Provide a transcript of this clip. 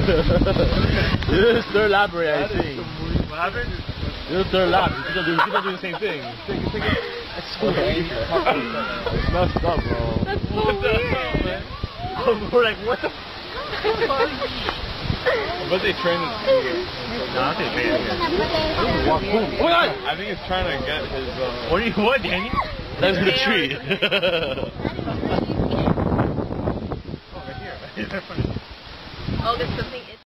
This is third lap already, I think. What happened? This is third lap. People do the same thing. It's so weird. It's messed up, bro. That's so weird. We're like, what the But they train it. No, I think it's Walk. oh my god! I think he's trying to get his. What, Danny? That's the tree. Oh, there's something.